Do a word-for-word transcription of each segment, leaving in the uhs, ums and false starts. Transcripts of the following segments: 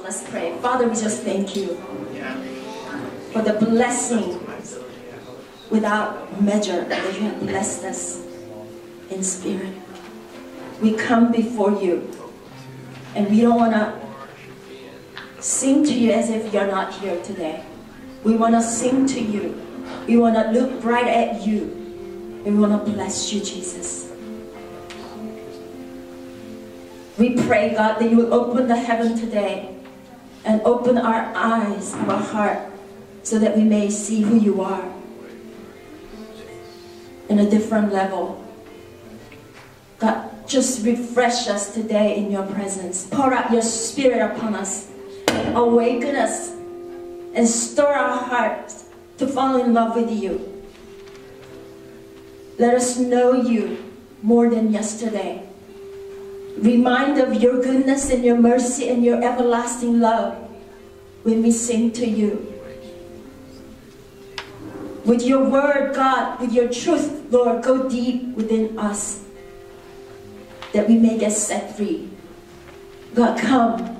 Let's pray. Father, we just thank you for the blessing without measure that you have blessed us in spirit. We come before you, and we don't want to sing to you as if you're not here today. We want to sing to you. We want to look right at you, and we want to bless you, Jesus. We pray, God, that you will open the heaven today and open our eyes of our heart so that we may see who you are in a different level. God, just refresh us today in your presence. Pour out your spirit upon us. Awaken us and stir our hearts to fall in love with you. Let us know you more than yesterday. Remind of your goodness and your mercy and your everlasting love when we sing to you. With your word, God, with your truth, Lord, go deep within us that we may get set free. God, come.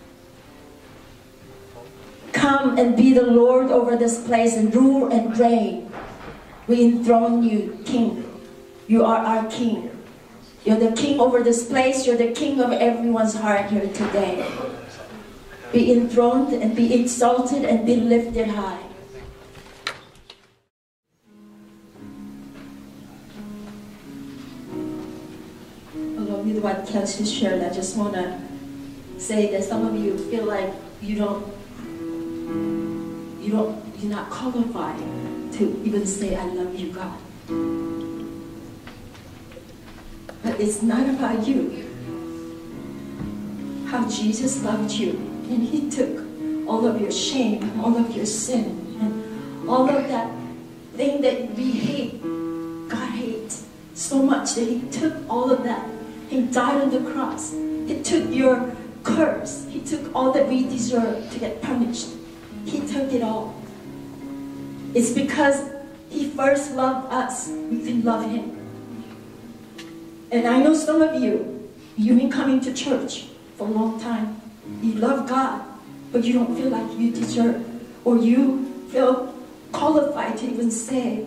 Come and be the Lord over this place and rule and reign. We enthrone you, King. You are our King. You're the King over this place. You're the King of everyone's heart here today. Be enthroned and be exalted and be lifted high. Along with what Kelsey shared, I just want to say that some of you feel like you don't, you don't, you're not qualified to even say, I love you, God. But it's not about you. How Jesus loved you, and he took all of your shame, all of your sin, and all of that thing that we hate. God hates so much that he took all of that. He died on the cross. He took your curse. He took all that we deserve to get punished. He took it all. It's because he first loved us, we can love him. And I know some of you, you've been coming to church for a long time. You love God, but you don't feel like you deserve, or you feel qualified to even say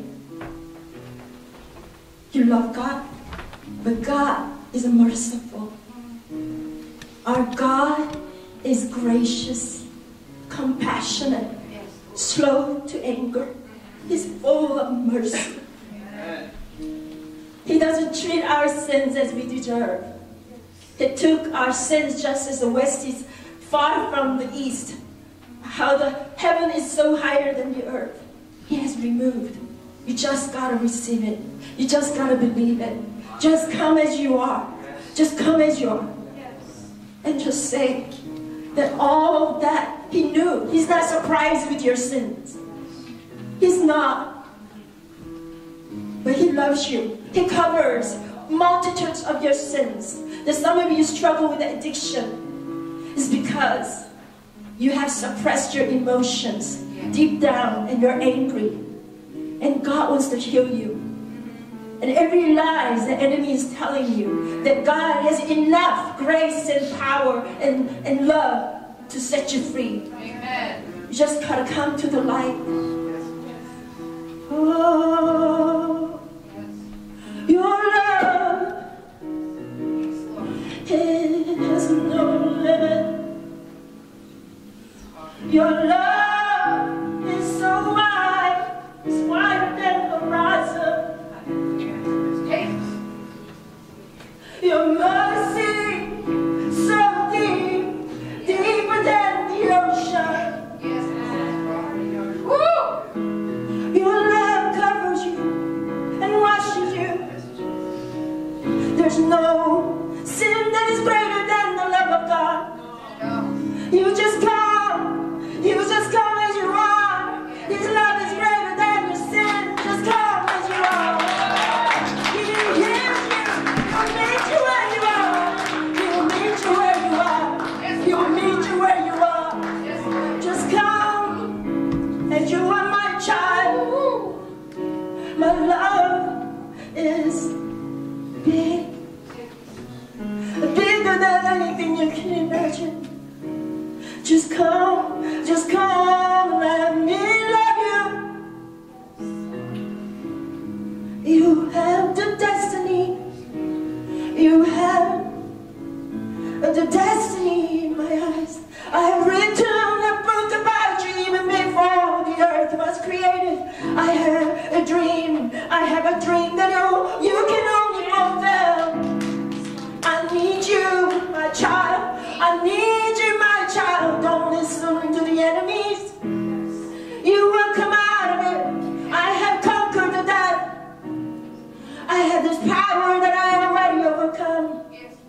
you love God. But God is merciful. Our God is gracious, compassionate, slow to anger. He's full of mercy. He doesn't treat our sins as we deserve. He took our sins just as the west is far from the east. How the heaven is so higher than the earth. He has removed. You just got to receive it. You just got to believe it. Just come as you are. Just come as you are. And just say that all that he knew. He's not surprised with your sins. He's not. But he loves you. He covers multitudes of your sins. That some of you struggle with addiction is because you have suppressed your emotions deep down and you're angry. And God wants to heal you. And every lie the enemy is telling you that God has enough grace and power and, and love to set you free. Amen. You just gotta come to the light. Oh, your love, it has no limit. Your love is so wide, it's wider than the horizon. Your mercy, so deep, deeper than the ocean. Woo! Your love covers you and washes you. There's no sin that is greater than the love of God. You just come, you just come as you are. His love is greater than your sin. Just come as you are. He heals you. He'll meet you where you are. He'll meet you where you are. He'll meet you where you are. Just come as you are, my child. My love is big, bigger than anything you can imagine. Just come, just come and let me love you. You have the destiny. You have the destiny in my eyes. I have written a book about you even before the earth was created. I have a dream. I have a dream that you, you can only fulfill. I need you, my child. I need you, my child. Don't listen to the enemies. You will come out of it. I have conquered the death. I have this power that I have already overcome.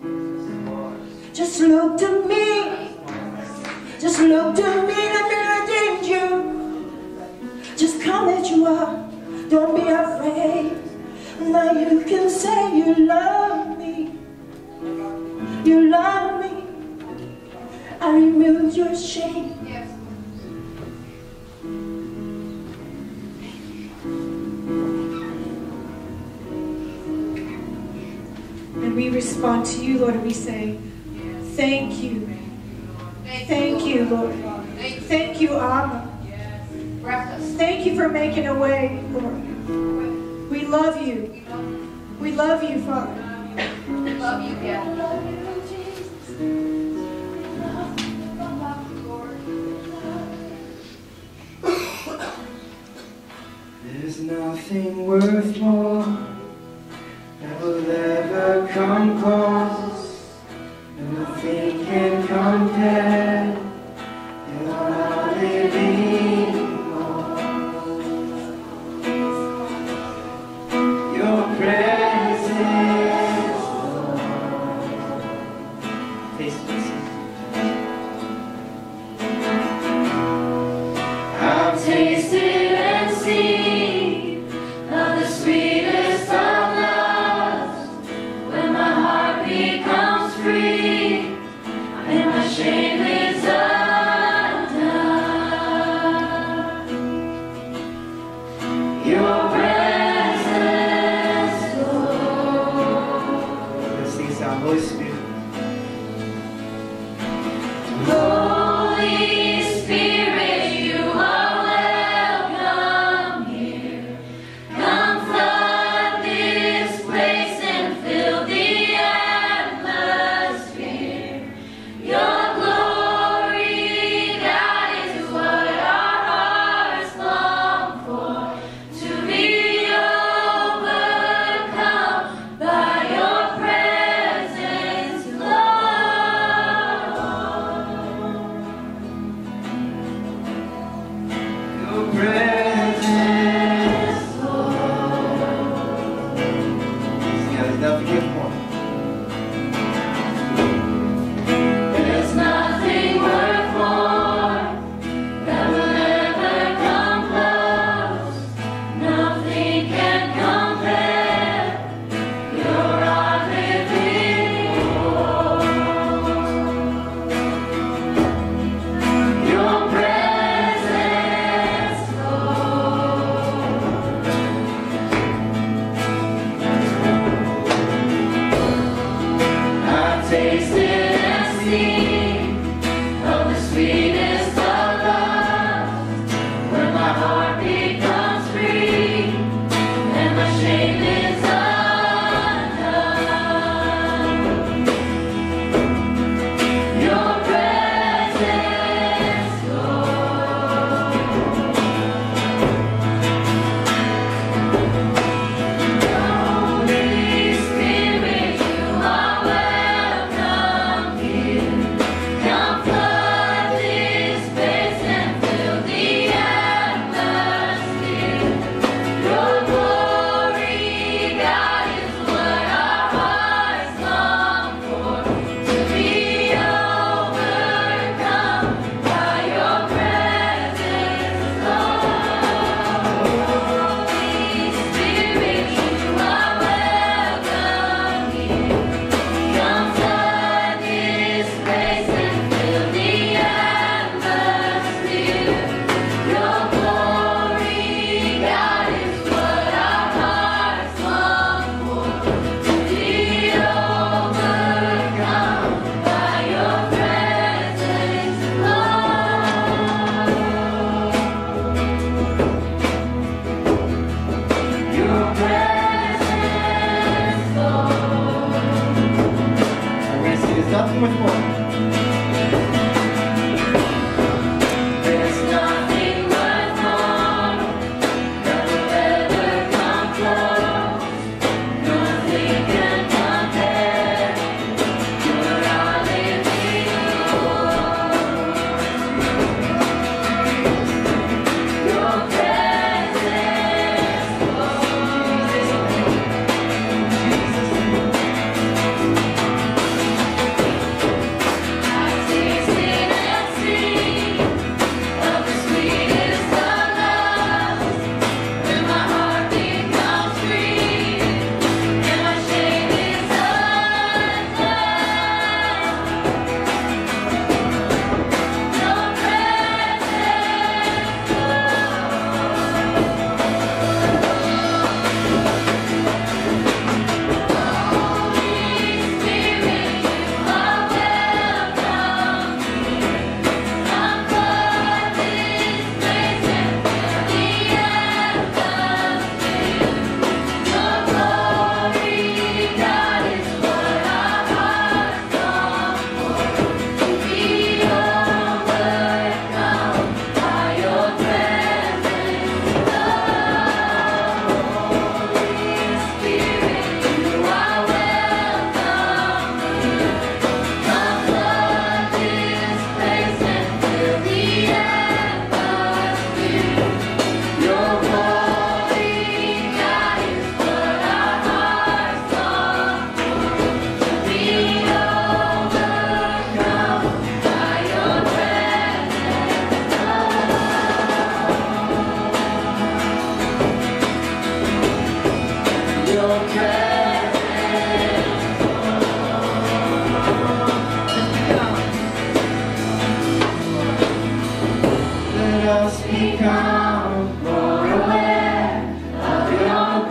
Just look to me. Just look to me. Let me redeem you. Just come as you are. Don't be afraid. Now you can say you love me. You love me. I remove your shame. And we respond to you, Lord, and we say, thank you. Thank you, Lord. Thank you, Abba. Thank you for making a way, Lord. We love you. We love you, Father. We love you, yeah. There's nothing worth more that will ever come close. Nothing can compare. You're our living hope. Your presence, Lord. Taste this. I've tasted and seen of the sweetest of loves, when my heart becomes free and my shame is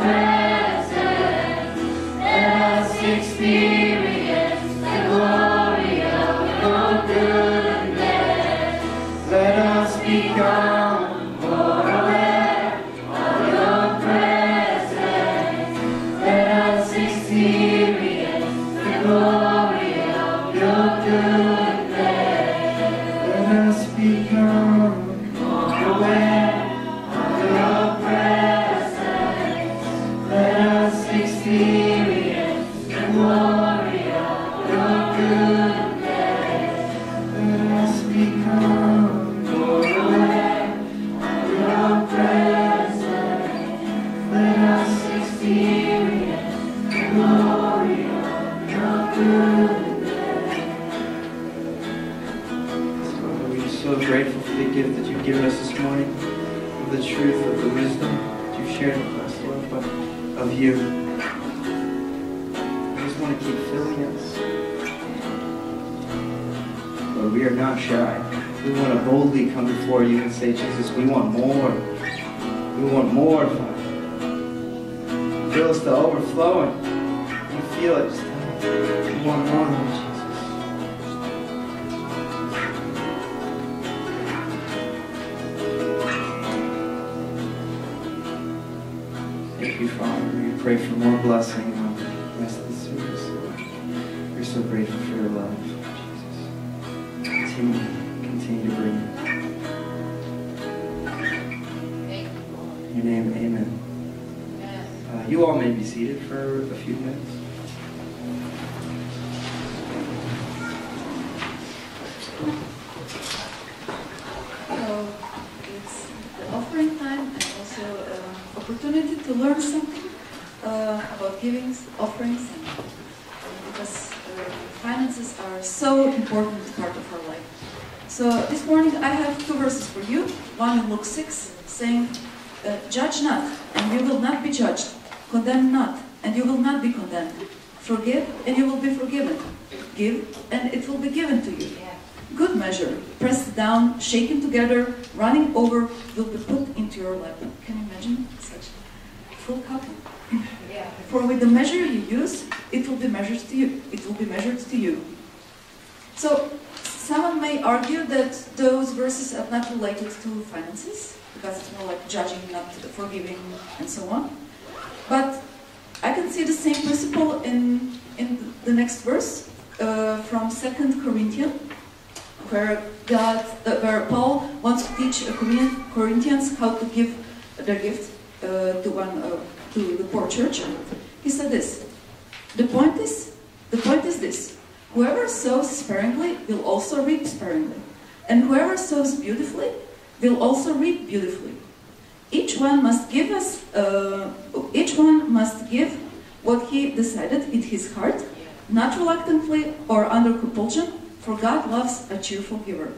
presence. Let us experience the glory of your goodness. Let us become more aware of your presence. Let us experience the glory of your goodness. Let us become more aware of your presence. Let us experience the glory of your goodness. Let us become more aware of your presence. Let us experience the glory of your goodness. Lord, we are so grateful for the gift that you've given us this morning, of the truth, of the wisdom that you've shared with us, Lord, but of you. We just want to keep filling us. Lord, we are not shy. We want to boldly come before you and say, Jesus, we want more. We want more, Father. Fill us to overflowing. You feel it. Just we want more, Lord Jesus. Thank you, Father. We pray for more blessing on the rest of the service, Lord. We're so grateful for your love, Jesus. Continue, continue to bring it. In your name, amen. Uh, you all may be seated for a few minutes. So it's the offering time and also an opportunity to learn something uh, about giving, offerings, and, uh, because uh, finances are so important part of our life. So this morning I have two verses for you. One in Luke six, saying, uh, "Judge not, and you will not be judged. Condemn not, and you will not be condemned. Forgive, and you will be forgiven. Give, and it will be given to you. Good measure, pressed down, shaken together, running over, will be put into your lap." Can you imagine such a full cup? Yeah. For with the measure you use, it will be measured to you. It will be measured to you. So someone may argue that those verses are not related to finances, because it's more like judging, not forgiving, and so on. But I can see the same principle in in the next verse uh, from Second Corinthians. Where God, uh, where Paul wants to teach uh, Corinthians how to give their gift uh, to one uh, to the poor church. He said this: the point is, the point is this: whoever sows sparingly will also reap sparingly, and whoever sows beautifully will also reap beautifully. Each one must give us, uh, each one must give what he decided in his heart, not reluctantly or under compulsion. For God loves a cheerful giver.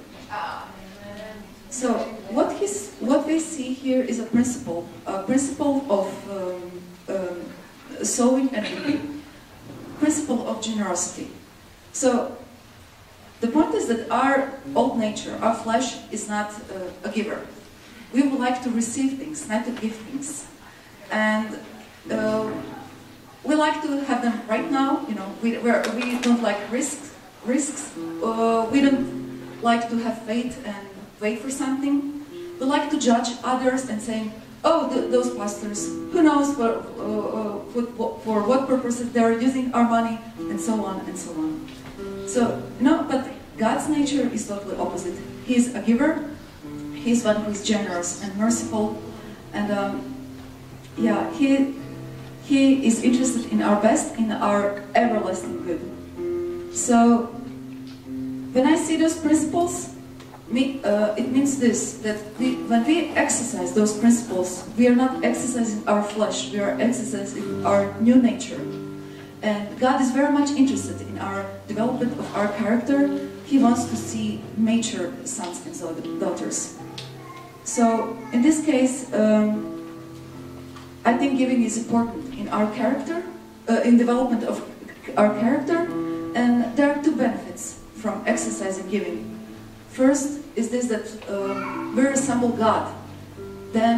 So what he's, what we see here is a principle, a principle of um, um, sowing and reaping, principle of generosity. So the point is that our old nature, our flesh, is not uh, a giver. We would like to receive things, not to give things, and uh, we like to have them right now. You know, we we're, we don't like risks. Risks. Uh, we don't like to have faith and wait for something. We like to judge others and saying, "Oh, th those pastors, who knows for, uh, uh, for what purposes they are using our money," and so on and so on. So, no, but God's nature is totally opposite. He is a giver. He is one who is generous and merciful, and um, yeah, he he is interested in our best, in our everlasting good. So, when I see those principles, me, uh, it means this, that we, when we exercise those principles, we are not exercising our flesh, we are exercising our new nature. And God is very much interested in our development of our character. He wants to see mature sons and daughters. So, in this case, um, I think giving is important in our character, uh, in development of our character. And there are two benefits from exercising giving. First is this, that uh, we resemble God. Then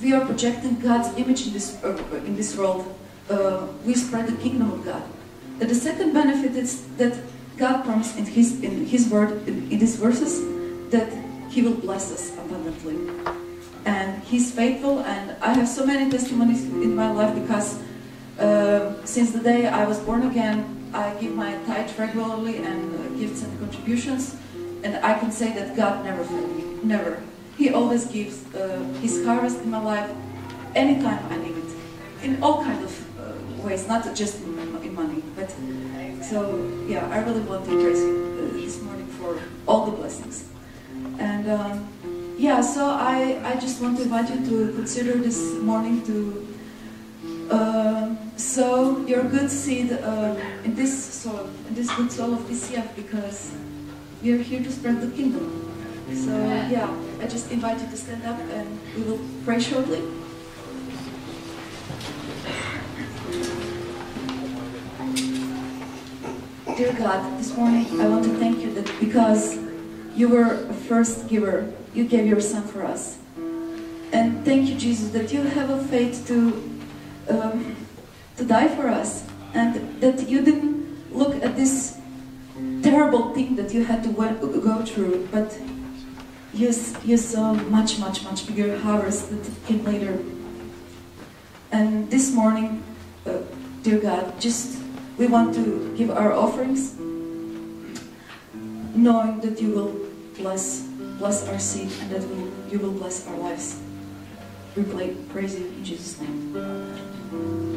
we are projecting God's image in this, uh, in this world, uh, we spread the kingdom of God. And the second benefit is that God promised in His, in His word, in, in these verses, that He will bless us abundantly. And He's faithful, and I have so many testimonies in my life because uh, since the day I was born again, I give my tithe regularly and uh, gifts and contributions, and I can say that God never failed me, never. He always gives uh, His harvest in my life anytime I need it, in all kinds of uh, ways, not just in, in money. But so yeah, I really want to praise Him uh, this morning for all the blessings. And um, yeah, so I I just want to invite you to consider this morning to uh, sow your good seed uh, in this soil, in this good soil of P C F, because we are here to spread the kingdom. So yeah, I just invite you to stand up and we will pray shortly. Dear God, this morning I want to thank you that because you were a first giver, you gave your Son for us. And thank you, Jesus, that you have a faith to, um, to die for us, and that you didn't look at this terrible thing that you had to go through, but you, you saw much, much, much bigger harvest that came later. And this morning, uh, dear God, just we want to give our offerings, knowing that you will bless, bless our seed, and that we, you will bless our lives. We play, praise you in Jesus' name.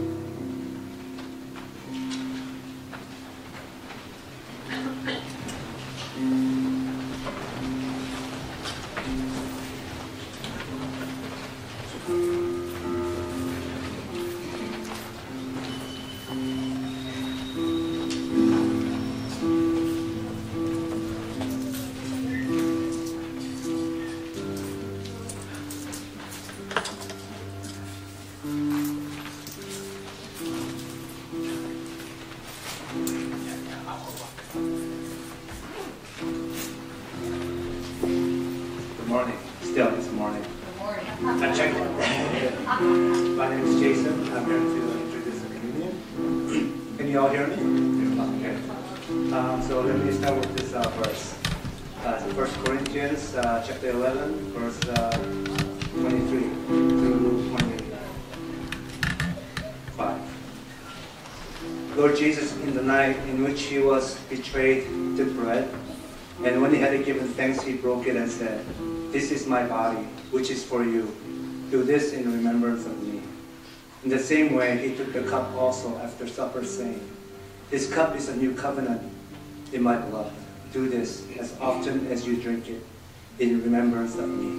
Lord Jesus, in the night in which He was betrayed, took bread, and when He had given thanks, He broke it and said, "This is my body, which is for you. Do this in remembrance of me." In the same way, He took the cup also after supper, saying, "This cup is a new covenant in my blood. Do this as often as you drink it in remembrance of me."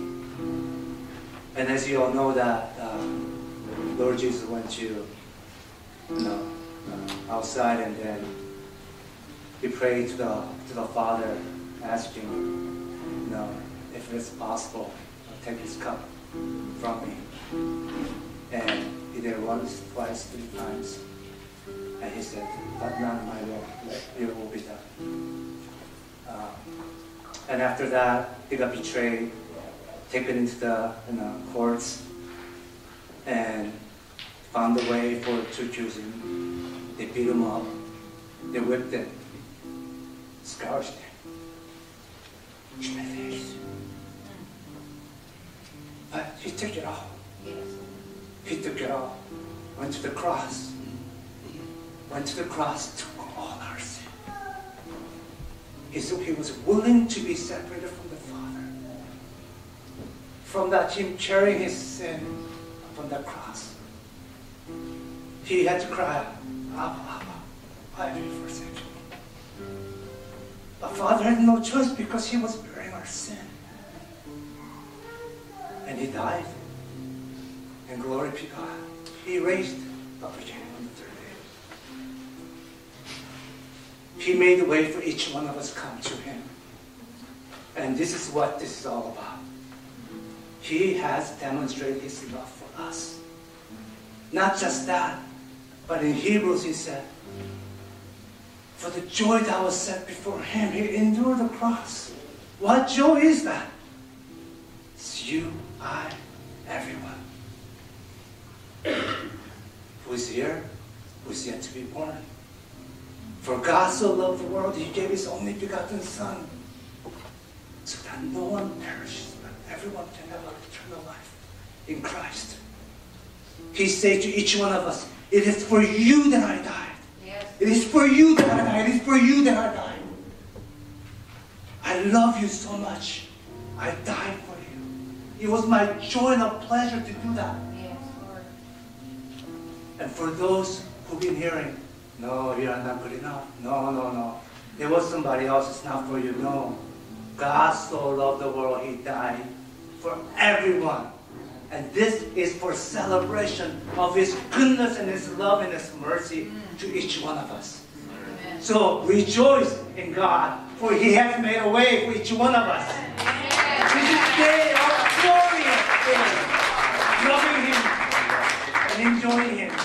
And as you all know that uh, Lord Jesus went to, you know, uh, outside, and then He prayed to the to the Father, asking, you know, if it's possible, take this cup from me. And He did once, twice, three times, and He said, "But not my will, let your will be done." Uh, and after that, He got betrayed, taken into the you know, courts, and found a way for to accuse Him. They beat Him up, they whipped Him, scourged Him, in my face. But He took it all. He took it all. Went to the cross. Went to the cross, took all our sin. He, so he was willing to be separated from the Father. From that, Him carrying His sin upon that cross. He had to cry, "Abba, Abba, why have you forsaken me?" But Father had no choice because He was bearing our sin. And He died. And glory be God. He raised up again on the third day. He made a way for each one of us to come to Him. And this is what this is all about. He has demonstrated His love for us. Not just that, but in Hebrews He said, for the joy that was set before Him, He endured the cross. What joy is that? It's you, I, everyone. who is here, who is yet to be born. For God so loved the world, he gave his only begotten Son, so that no one perishes, but everyone can have eternal life in Christ. He said to each one of us, it is for you that I died. Yes. It is for you that I died. It is for you that I died. I love you so much. I died for you. It was my joy and a pleasure to do that. Yes, Lord. And for those who've been hearing, no, you are not good enough. No, no, no. There was somebody else. It's not for you. No. God so loved the world, he died for everyone. And this is for celebration of his goodness and his love and his mercy to each one of us. Amen. So rejoice in God, for he has made a way for each one of us. This is day of glorious day, loving him and enjoying him.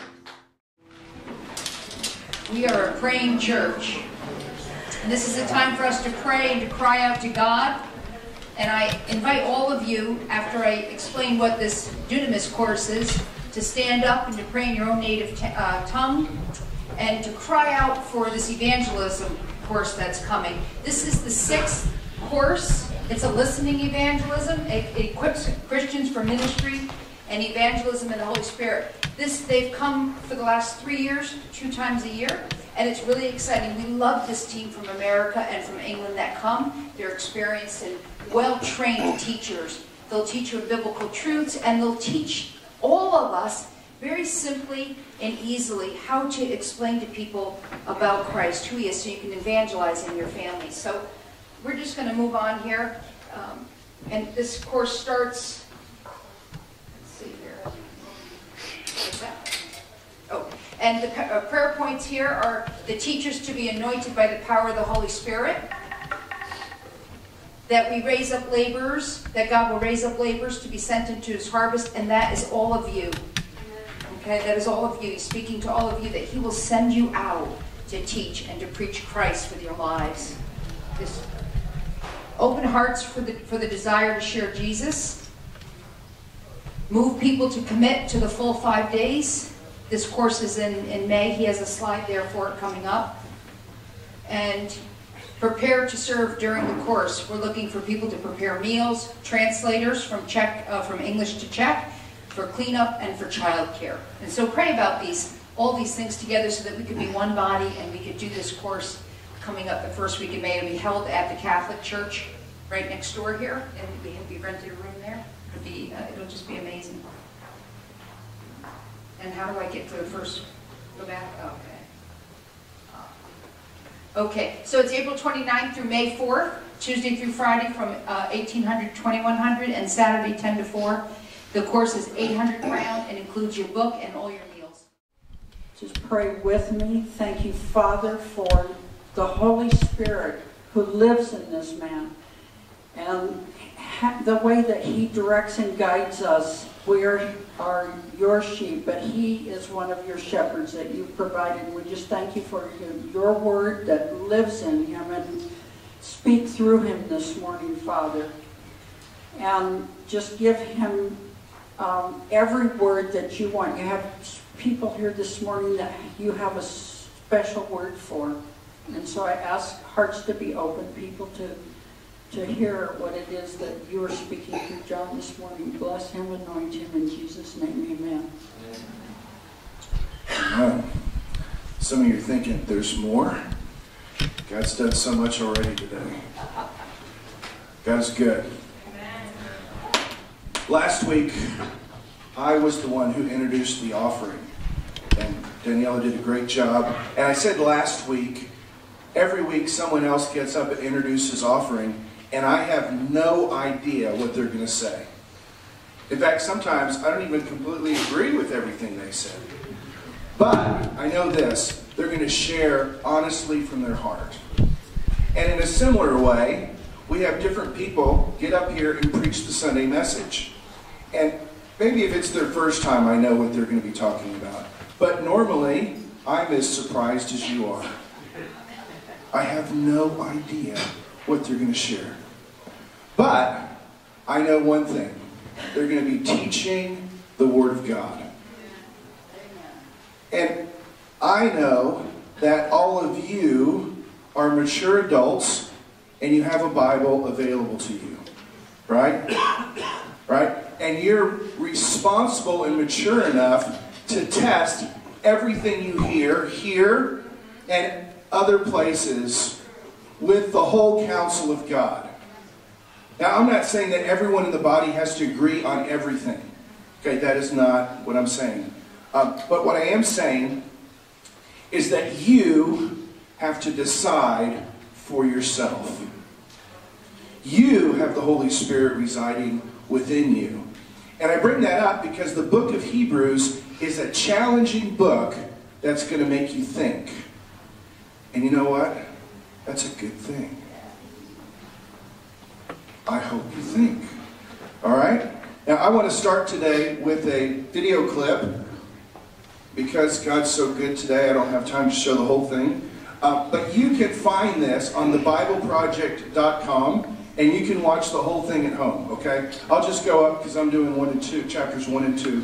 We are a praying church. And this is a time for us to pray and to cry out to God. And I invite all of you, after I explain what this Dunamis course is, to stand up and to pray in your own native uh, tongue and to cry out for this evangelism course that's coming. This is the sixth course. It's a listening evangelism. It, it equips Christians for ministry and evangelism in the Holy Spirit. This, they've come for the last three years, two times a year, and it's really exciting. We love this team from America and from England that come. They're experienced and well-trained teachers. They'll teach you biblical truths, and they'll teach all of us very simply and easily how to explain to people about Christ, who he is, so you can evangelize in your family. So we're just going to move on here. Um, and this course starts... Oh, and the uh, prayer points here are the teachers to be anointed by the power of the Holy Spirit, that we raise up laborers, that God will raise up laborers to be sent into his harvest, and that is all of you. Okay, that is all of you. He's speaking to all of you, that he will send you out to teach and to preach Christ with your lives. This open hearts for the, for the desire to share Jesus. Move people to commit to the full five days. This course is in, in May. He has a slide there for it coming up. And prepare to serve during the course. We're looking for people to prepare meals, translators from Czech, uh, from English to Czech, for cleanup and for childcare. And so pray about these, all these things together so that we could be one body and we could do this course coming up the first week in May. It'll be held at the Catholic Church right next door here, and we have we rented a room there. It'll be, uh, it'll just be amazing. And how do I get to the first, go back? Okay. Okay, so it's April twenty-ninth through May fourth, Tuesday through Friday from uh, eighteen hundred to twenty-one hundred, and Saturday ten to four. The course is eight hundred round and includes your book and all your meals. Just pray with me. Thank you, Father, for the Holy Spirit who lives in this man, and the way that he directs and guides us. We are, are your sheep, but he is one of your shepherds that you've provided. We just thank you for him, your word that lives in him, and speak through him this morning, Father. And just give him um, every word that you want. You have people here this morning that you have a special word for. And so I ask hearts to be open, people to to hear what it is that you are speaking through John this morning. Bless him, anoint him, in Jesus' name, amen. Amen. Some of you are thinking, there's more? God's done so much already today. God's good. Last week, I was the one who introduced the offering, and Daniela did a great job. And I said last week, every week someone else gets up and introduces offering, and I have no idea what they're going to say. In fact, sometimes I don't even completely agree with everything they said. But I know this, they're going to share honestly from their heart. And in a similar way, we have different people get up here and preach the Sunday message. And maybe if it's their first time, I know what they're going to be talking about. But normally, I'm as surprised as you are. I have no idea what they're going to share. But I know one thing. They're going to be teaching the Word of God. And I know that all of you are mature adults and you have a Bible available to you, right? Right? And you're responsible and mature enough to test everything you hear here and other places with the whole counsel of God. Now, I'm not saying that everyone in the body has to agree on everything. Okay, that is not what I'm saying. Um, but what I am saying is that you have to decide for yourself. You have the Holy Spirit residing within you. And I bring that up because the book of Hebrews is a challenging book that's going to make you think. And you know what? That's a good thing. I hope you think. All right? Now, I want to start today with a video clip. Because God's so good today, I don't have time to show the whole thing. Uh, but you can find this on the bible project dot com, and you can watch the whole thing at home, okay? I'll just go up because I'm doing one and two, chapters one and two.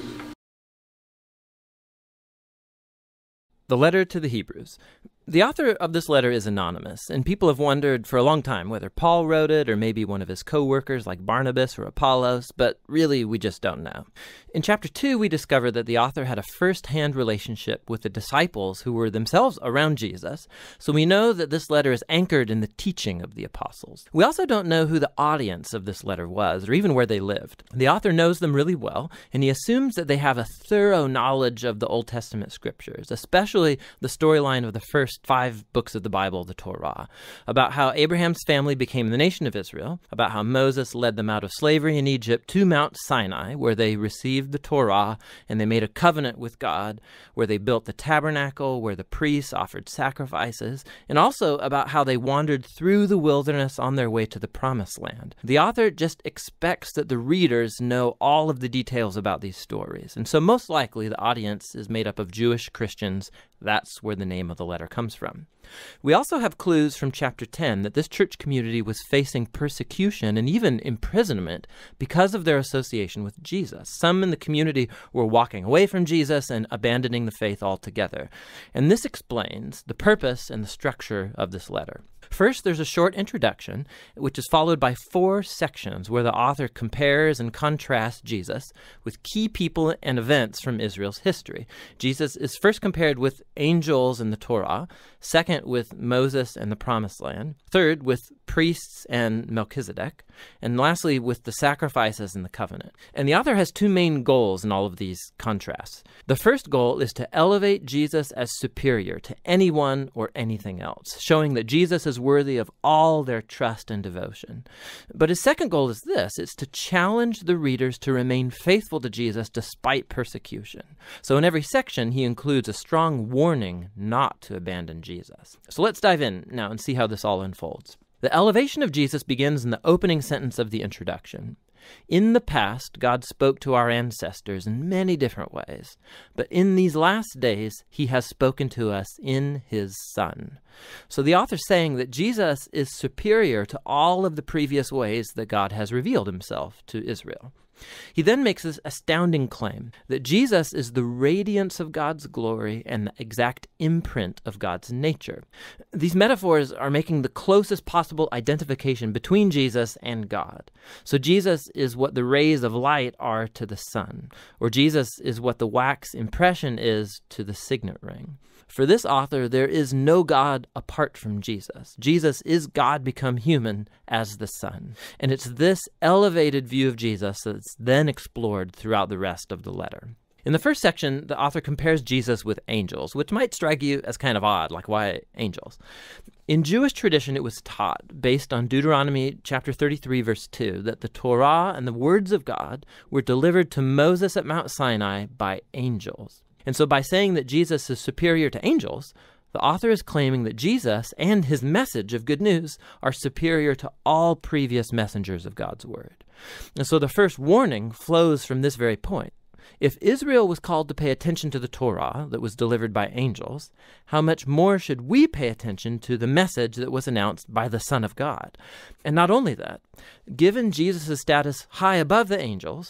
The letter to the Hebrews. The author of this letter is anonymous, and people have wondered for a long time whether Paul wrote it or maybe one of his co-workers like Barnabas or Apollos, but really we just don't know. In chapter two, we discover that the author had a first-hand relationship with the disciples who were themselves around Jesus, so we know that this letter is anchored in the teaching of the apostles. We also don't know who the audience of this letter was, or even where they lived. The author knows them really well, and he assumes that they have a thorough knowledge of the Old Testament scriptures, especially the storyline of the first five books of the Bible, the Torah, about how Abraham's family became the nation of Israel, about how Moses led them out of slavery in Egypt to Mount Sinai, where they received the Torah and they made a covenant with God, where they built the tabernacle, where the priests offered sacrifices, and also about how they wandered through the wilderness on their way to the Promised Land. The author just expects that the readers know all of the details about these stories, and so most likely the audience is made up of Jewish Christians. That's where the name of the letter comes from. We also have clues from chapter ten that this church community was facing persecution and even imprisonment because of their association with Jesus. Some in the community were walking away from Jesus and abandoning the faith altogether. And this explains the purpose and the structure of this letter. First, there's a short introduction, which is followed by four sections where the author compares and contrasts Jesus with key people and events from Israel's history. Jesus is first compared with angels in the Torah, second with Moses and the Promised Land, third with priests and Melchizedek, and lastly with the sacrifices and the covenant. And the author has two main goals in all of these contrasts. The first goal is to elevate Jesus as superior to anyone or anything else, showing that Jesus is worthy of all their trust and devotion. But his second goal is this: it's to challenge the readers to remain faithful to Jesus despite persecution. So in every section, he includes a strong warning not to abandon Jesus. So let's dive in now and see how this all unfolds. The elevation of Jesus begins in the opening sentence of the introduction. In the past, God spoke to our ancestors in many different ways, but in these last days, he has spoken to us in his Son. So the author's saying that Jesus is superior to all of the previous ways that God has revealed himself to Israel. He then makes this astounding claim that Jesus is the radiance of God's glory and the exact imprint of God's nature. These metaphors are making the closest possible identification between Jesus and God. So Jesus is what the rays of light are to the sun, or Jesus is what the wax impression is to the signet ring. For this author, there is no God apart from Jesus. Jesus is God become human as the Son. And it's this elevated view of Jesus that's then explored throughout the rest of the letter. In the first section, the author compares Jesus with angels, which might strike you as kind of odd, like why angels? In Jewish tradition, it was taught, based on Deuteronomy chapter thirty-three, verse two, that the Torah and the words of God were delivered to Moses at Mount Sinai by angels. And so by saying that Jesus is superior to angels, the author is claiming that Jesus and his message of good news are superior to all previous messengers of God's word. And so the first warning flows from this very point. If Israel was called to pay attention to the Torah that was delivered by angels, how much more should we pay attention to the message that was announced by the Son of God? And not only that, given Jesus' status high above the angels,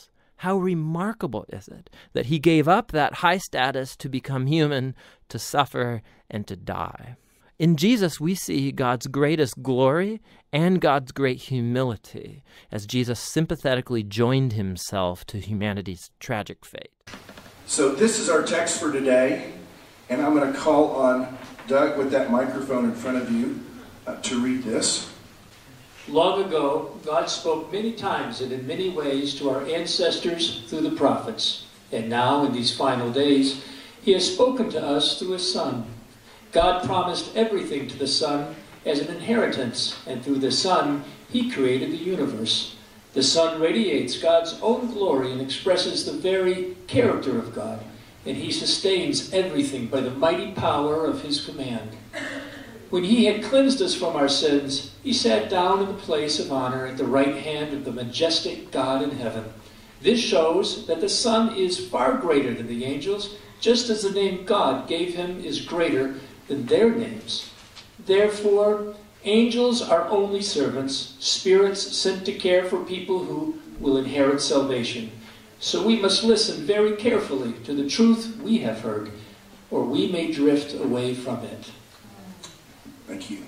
How remarkable is it that he gave up that high status to become human, to suffer, and to die? In Jesus, we see God's greatest glory and God's great humility as Jesus sympathetically joined himself to humanity's tragic fate. So this is our text for today, and I'm going to call on Doug with that microphone in front of you uh, to read this. Long ago, God spoke many times and in many ways to our ancestors through the prophets. And now, in these final days, he has spoken to us through his Son. God promised everything to the Son as an inheritance, and through the Son, he created the universe. The Son radiates God's own glory and expresses the very character of God, and he sustains everything by the mighty power of his command. When he had cleansed us from our sins, he sat down in the place of honor at the right hand of the majestic God in heaven. This shows that the Son is far greater than the angels, just as the name God gave him is greater than their names. Therefore, angels are only servants, spirits sent to care for people who will inherit salvation. So we must listen very carefully to the truth we have heard, or we may drift away from it. Thank you.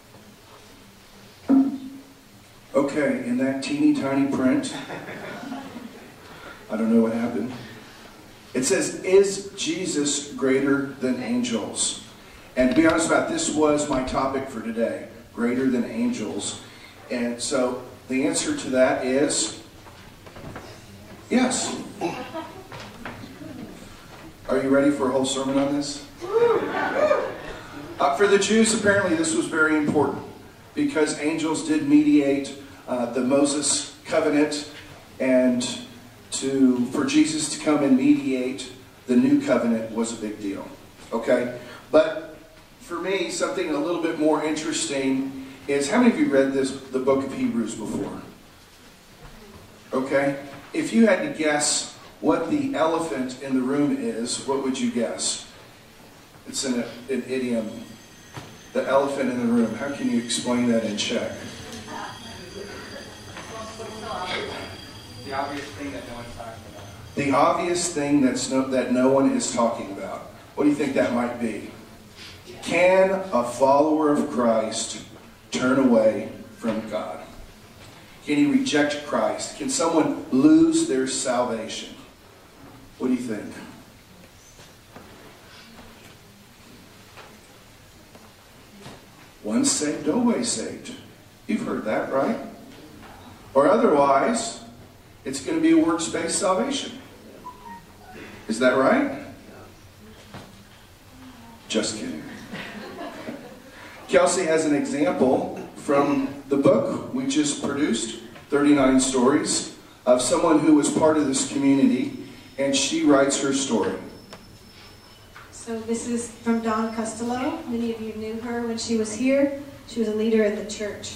Okay, in that teeny tiny print, I don't know what happened. It says, is Jesus greater than angels? And to be honest about it, this was my topic for today, greater than angels. And so the answer to that is yes. Are you ready for a whole sermon on this? Uh, for the Jews, apparently this was very important because angels did mediate uh, the Moses covenant, and to for Jesus to come and mediate the new covenant was a big deal. Okay? But for me, something a little bit more interesting is, how many of you read this, the book of Hebrews before? Okay? If you had to guess what the elephant in the room is, what would you guess? It's an, an idiom. The elephant in the room. How can you explain that in Czech? The obvious thing that no one's talking about. The obvious thing that's no, that no one is talking about. What do you think that might be? Can a follower of Christ turn away from God? Can he reject Christ? Can someone lose their salvation? What do you think? Once saved, always saved. You've heard that, right? Or otherwise, it's going to be a works-based salvation. Is that right? Just kidding. Kelsey has an example from the book we just produced, thirty-nine Stories, of someone who was part of this community, and she writes her story. So this is from Dawn Costello. Many of you knew her when she was here. She was a leader in the church.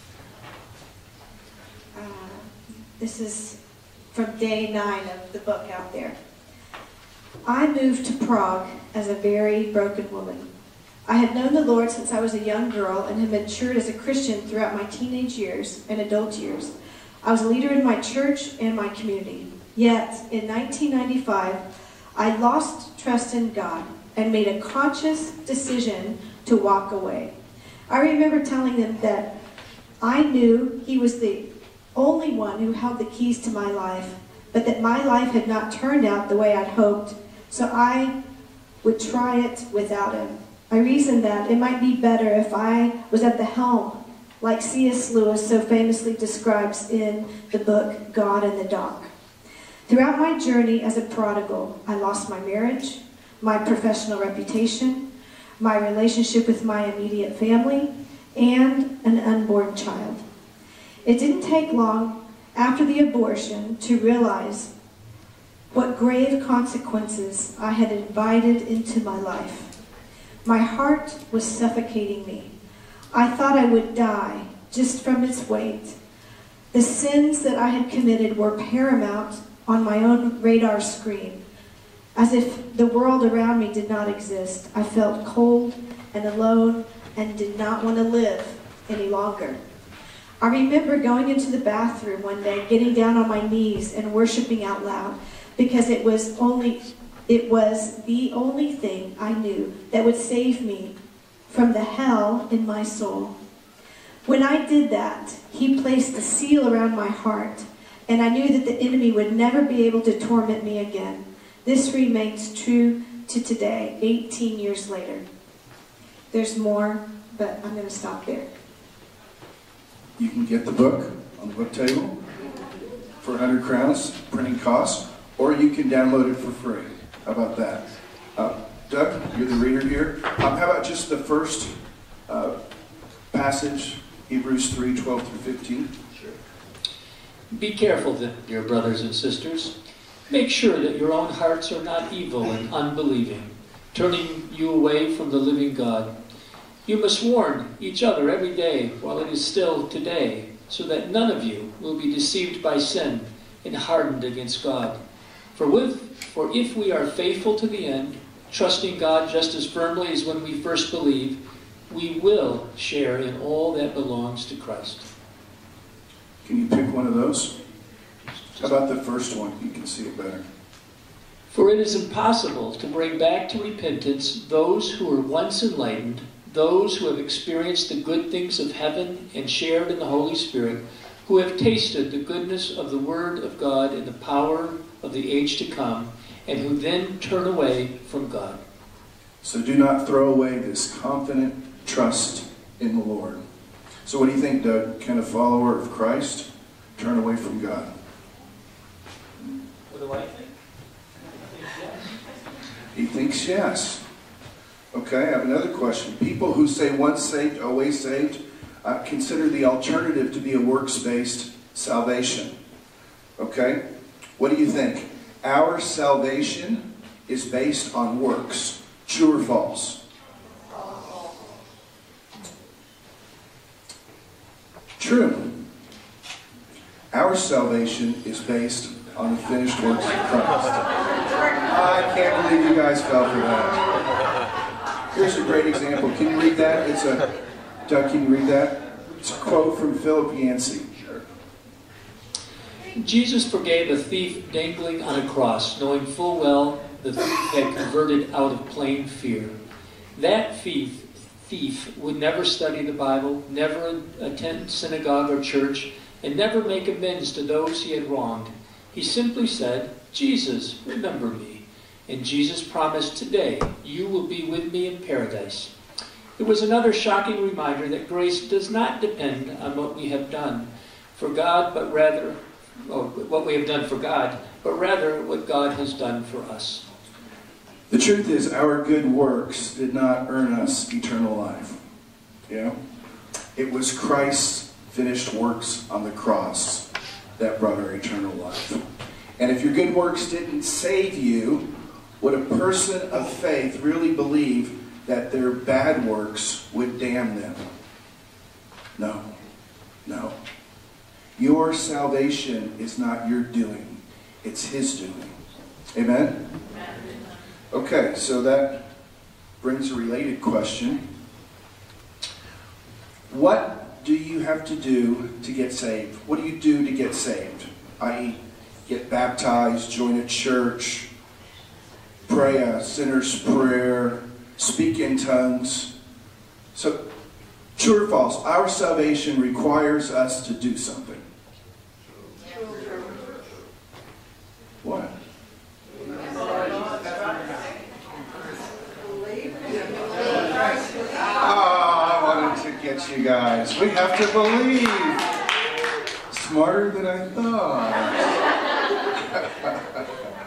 Uh, this is from day nine of the book out there. I moved to Prague as a very broken woman. I had known the Lord since I was a young girl and had matured as a Christian throughout my teenage years and adult years. I was a leader in my church and my community. Yet, in nineteen ninety-five, I lost trust in God and made a conscious decision to walk away. I remember telling them that I knew He was the only one who held the keys to my life, but that my life had not turned out the way I'd hoped, so I would try it without Him. I reasoned that it might be better if I was at the helm, like C S Lewis so famously describes in the book God in the Dock. Throughout my journey as a prodigal, I lost my marriage, my professional reputation, my relationship with my immediate family, and an unborn child. It didn't take long after the abortion to realize what grave consequences I had invited into my life. My heart was suffocating me. I thought I would die just from its weight. The sins that I had committed were paramount on my own radar screen. As if the world around me did not exist, I felt cold and alone and did not want to live any longer. I remember going into the bathroom one day, getting down on my knees and worshiping out loud, because it was only, it was the only thing I knew that would save me from the hell in my soul. When I did that, he placed a seal around my heart, and I knew that the enemy would never be able to torment me again. This remains true to today, eighteen years later. There's more, but I'm going to stop there. You can get the book on the book table for one hundred crowns, printing costs, or you can download it for free. How about that? Uh, Doug, you're the reader here. Um, how about just the first uh, passage, Hebrews three, twelve through fifteen? Sure. Be careful, then, dear brothers and sisters. Make sure that your own hearts are not evil and unbelieving, turning you away from the living God. You must warn each other every day while it is still today, so that none of you will be deceived by sin and hardened against God. For, with, for if we are faithful to the end, trusting God just as firmly as when we first believed, we will share in all that belongs to Christ. Can you pick one of those? How about the first one? You can see it better. For it is impossible to bring back to repentance those who were once enlightened, those who have experienced the good things of heaven and shared in the Holy Spirit, who have tasted the goodness of the Word of God and the power of the age to come, and who then turn away from God. So do not throw away this confident trust in the Lord. So what do you think, Doug? Can a follower of Christ turn away from God? What do I think? He thinks yes. Okay, I have another question. People who say once saved, always saved, uh, consider the alternative to be a works-based salvation. Okay? What do you think? Our salvation is based on works. True or false? True. Our salvation is based on the finished works of Christ. I can't believe you guys fell for that. Here's a great example. Can you read that? It's a, Doug, can you read that? It's a quote from Philip Yancey. Jesus forgave a thief dangling on a cross, knowing full well the thief had converted out of plain fear. That thief, thief would never study the Bible, never attend synagogue or church, and never make amends to those he had wronged. He simply said, "Jesus, remember me." And Jesus promised, "Today you will be with me in paradise." It was another shocking reminder that grace does not depend on what we have done for God, but rather, or what we have done for God, but rather what God has done for us. The truth is, our good works did not earn us eternal life. Yeah? It was Christ's finished works on the cross that brought our eternal life. And if your good works didn't save you, would a person of faith really believe that their bad works would damn them? No. No. Your salvation is not your doing. It's His doing. Amen? Okay, so that brings a related question. What do you have to do to get saved? What do you do to get saved? that is, get baptized, join a church, pray a sinner's prayer, speak in tongues. So, true or false, our salvation requires us to do something. What? Oh, I wanted to get you guys. We have to believe. Smarter than I thought.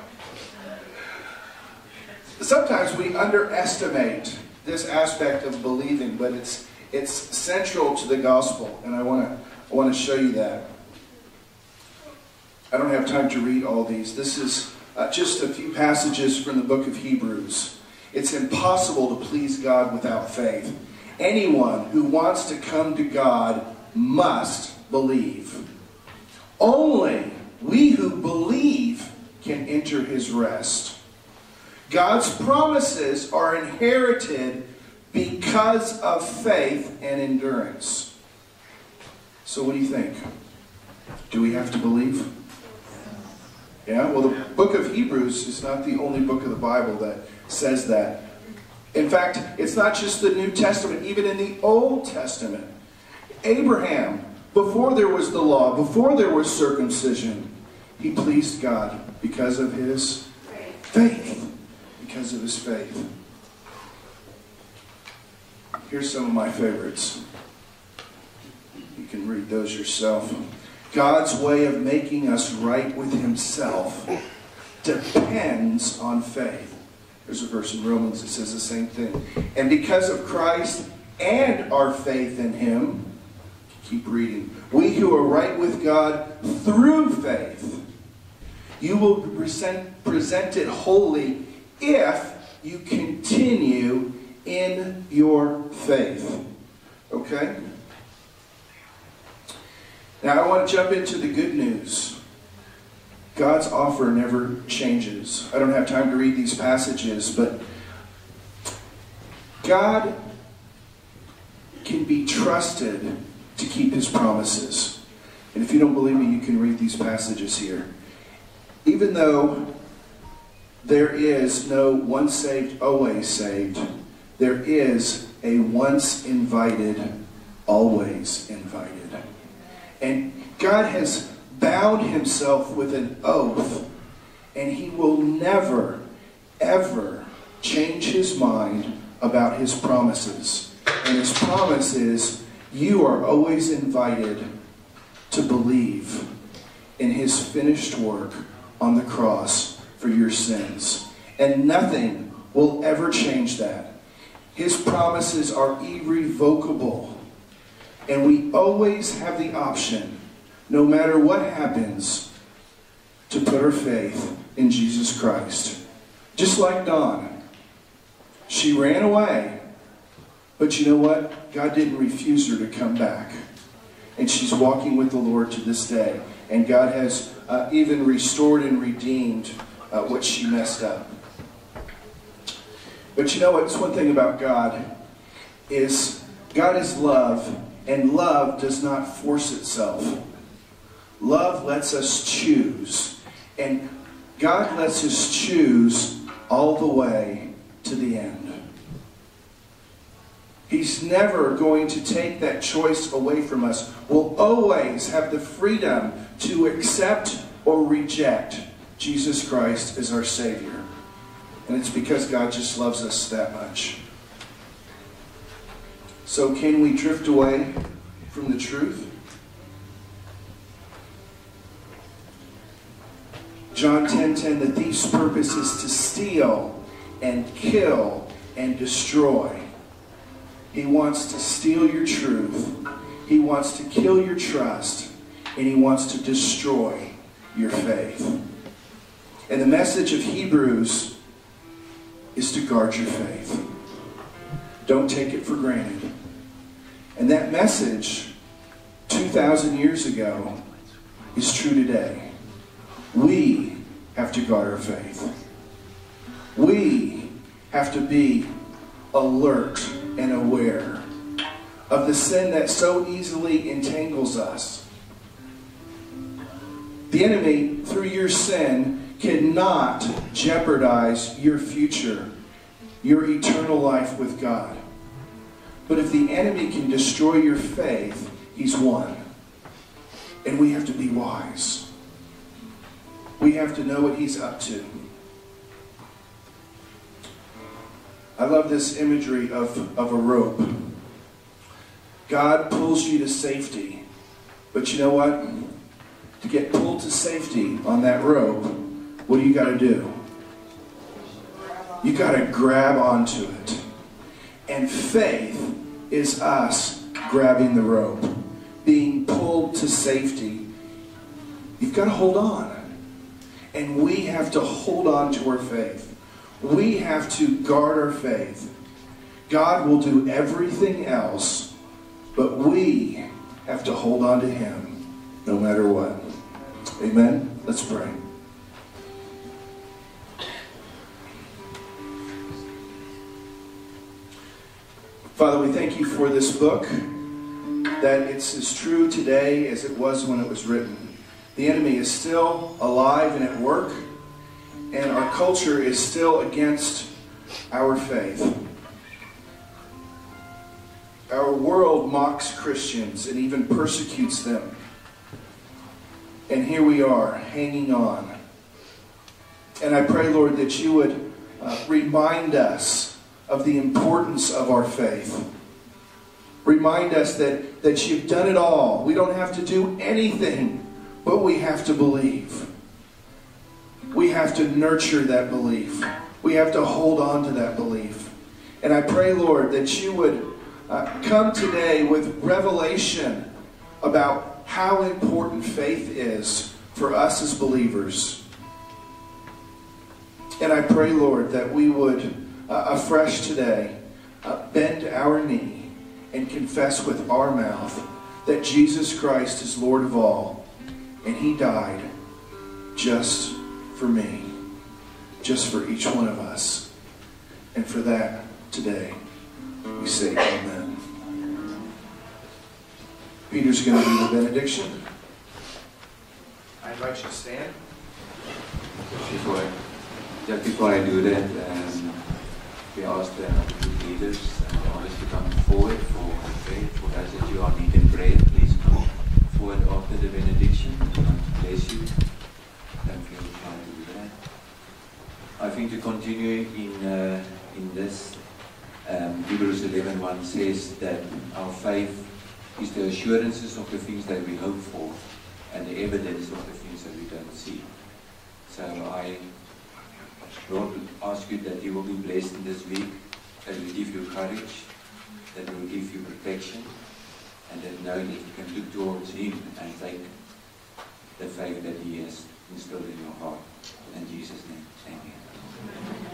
Sometimes we underestimate this aspect of believing, but it's it's central to the gospel, and I want to I want to show you that. I don't have time to read all these. This is uh, just a few passages from the book of Hebrews. It's impossible to please God without faith. Anyone who wants to come to God must believe. Only we who believe can enter His rest. God's promises are inherited because of faith and endurance. So what do you think? Do we have to believe? Yeah, well, the book of Hebrews is not the only book of the Bible that says that. In fact, it's not just the New Testament, even in the Old Testament. Abraham, before there was the law, before there was circumcision, he pleased God because of his faith. Because of his faith. Here's some of my favorites. You can read those yourself. God's way of making us right with himself depends on faith. There's a verse in Romans that says the same thing. And because of Christ and our faith in him, keep reading, we who are right with God through faith, you will be present, presented holy if you continue in your faith. Okay? Now I want to jump into the good news. God's offer never changes. I don't have time to read these passages, but God can be trusted to keep his promises. And if you don't believe me, you can read these passages here. Even though there is no once saved, always saved, there is a once invited, always invited. And God has bound himself with an oath, and he will never, ever change his mind about his promises. And his promise is, you are always invited to believe in his finished work on the cross for your sins. And nothing will ever change that. His promises are irrevocable. And we always have the option, no matter what happens, to put our faith in Jesus Christ. Just like Dawn. She ran away. But you know what? God didn't refuse her to come back. And she's walking with the Lord to this day. And God has uh, even restored and redeemed uh, what she messed up. But you know what? It's one thing about God is God is love, and love does not force itself. Love lets us choose. And God lets us choose all the way to the end. He's never going to take that choice away from us. We'll always have the freedom to accept or reject Jesus Christ as our Savior. And it's because God just loves us that much. So can we drift away from the truth? John ten ten, the thief's purpose is to steal and kill and destroy. He wants to steal your truth. He wants to kill your trust. And he wants to destroy your faith. And the message of Hebrews is to guard your faith. Don't take it for granted. And that message, two thousand years ago, is true today. We have to guard our faith. We have to be alert and aware of the sin that so easily entangles us. The enemy, through your sin, cannot jeopardize your future, your eternal life with God. But if the enemy can destroy your faith, he's won. And we have to be wise. We have to know what he's up to. I love this imagery of, of a rope. God pulls you to safety. But you know what? To get pulled to safety on that rope, what do you got to do? You got to grab onto it. And faith is us grabbing the rope, being pulled to safety. You've got to hold on. And we have to hold on to our faith. We have to guard our faith. God will do everything else, but we have to hold on to him no matter what. Amen? Let's pray. Father, we thank you for this book. that it's as true today as it was when it was written. The enemy is still alive and at work, and our culture is still against our faith. Our world mocks Christians and even persecutes them. And here we are, hanging on. And I pray, Lord, that you would uh, remind us of the importance of our faith. Remind us that, that you've done it all. We don't have to do anything, but we have to believe. We have to nurture that belief. We have to hold on to that belief. And I pray, Lord, that you would uh, come today with revelation about how important faith is for us as believers. And I pray, Lord, that we would uh, afresh today uh, bend our knee and confess with our mouth that Jesus Christ is Lord of all, and he died just for me, just for each one of us. And for that, today, we say amen. Peter's going to do the benediction. I invite you to stand. Before I, just before I do that, um, we ask the group leaders and others to come forward for prayer. For those that you are needing prayer, please come forward after the benediction. We want to bless you. Don't feel shy to do that. I think to continue in uh, in this, um, Hebrews eleven one says that our faith is the assurances of the things that we hope for and the evidence of the things that we don't see. So I, Lord, ask you that you will be blessed in this week, that will give you courage, that will give you protection, and that know that you can look towards him and take the faith that he has instilled in your heart. In Jesus' name, amen.